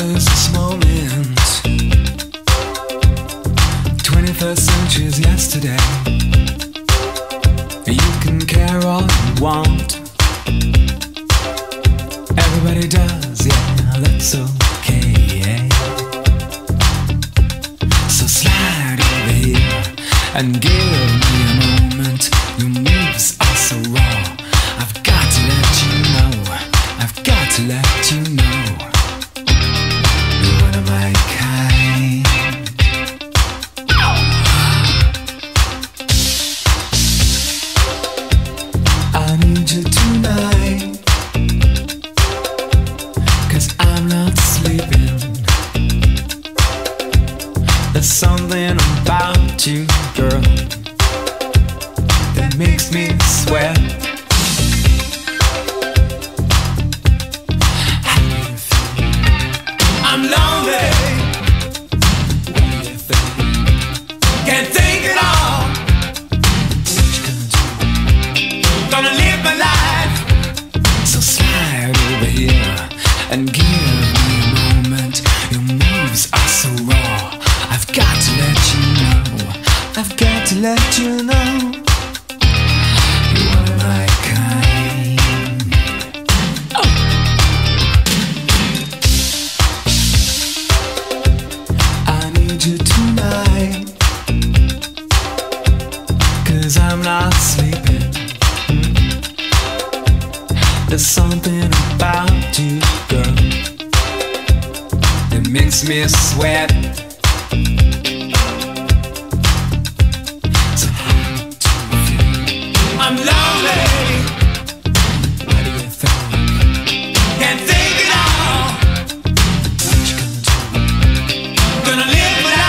is this moment? 21st century is yesterday. You can care all you want. Everybody does, yeah, that's okay. So slide over here and give me a moment. Your moves are so raw. I've got to let you know. I've got to let you know. You're one of my kind. I need you tonight, 'cause I'm not sleeping. There's something about you, girl, that makes me sweat. I'm lonely. What do you think? Can't think at all. What you gonna do? Gonna live my life. So slide over here and give me a moment. Your moves are so raw. I've got to let you know. I've got to let you know. You're one of my kind. Oh. You tonight, 'cause I'm not sleeping. There's something about you, girl, that makes me sweat. So how do you feel? I'm lonely. What do you think? Can't think at all. What you gonna do? Gonna live.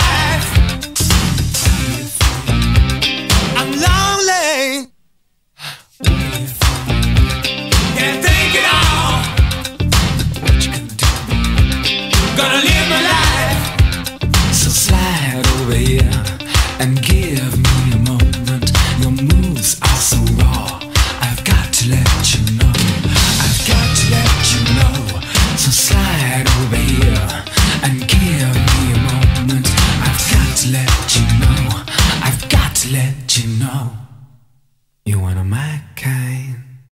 Can't think at all. What you gonna do? Gonna live my life. So slide over here and give me a moment. Your moves are so raw. I've got to let you know. I've got to let you know. So slide over here and give me a moment. I've got to let you know. I've got to let you know.